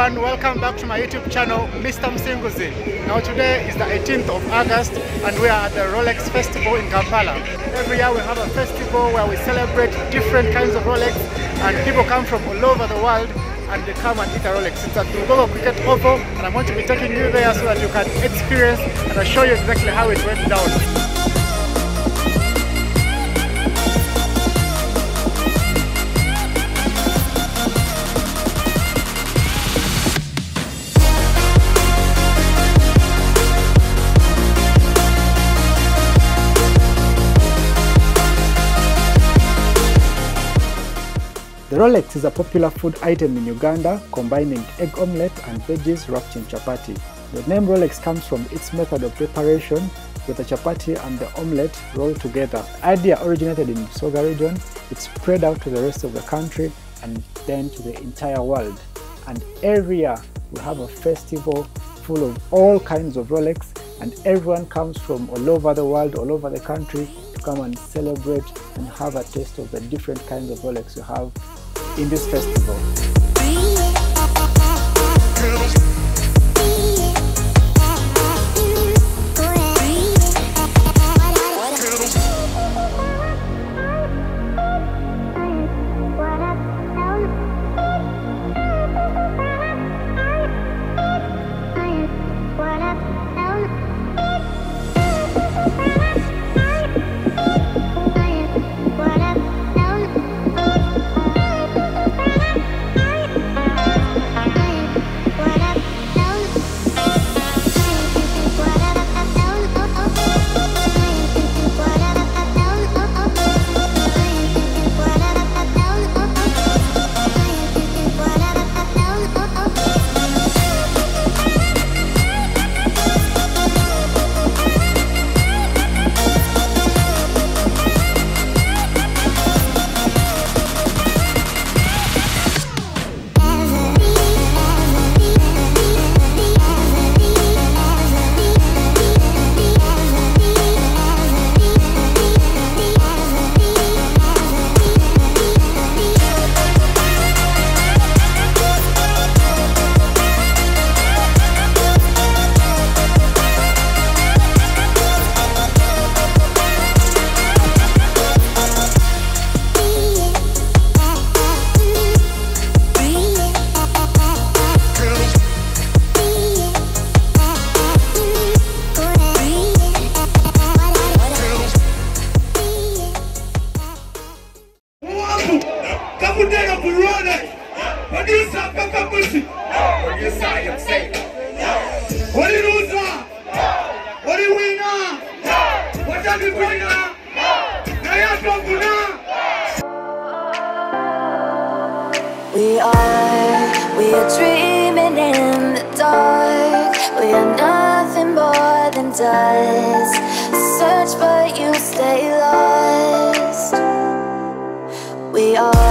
everyone, welcome back to my YouTube channel, Mr. Msinguzi. Now today is the 18th of August and we are at the Rolex Festival in Kampala. Every year we have a festival where we celebrate different kinds of Rolex and people come from all over the world and they come and eat a Rolex. It's at Lugogo Cricket Oval and I'm going to be taking you there so that you can experience and I'll show you exactly how it went down. The Rolex is a popular food item in Uganda, combining egg omelette and veggies wrapped in chapati. The name Rolex comes from its method of preparation, with the chapati and the omelette rolled together. The idea originated in Busoga region, it spread out to the rest of the country and then to the entire world. And every year we have a festival full of all kinds of Rolex and everyone comes from all over the world, all over the country to come and celebrate and have a taste of the different kinds of Rolex you have in this festival. We are dreaming in the dark. We are nothing more than dust. Search but you stay lost. We are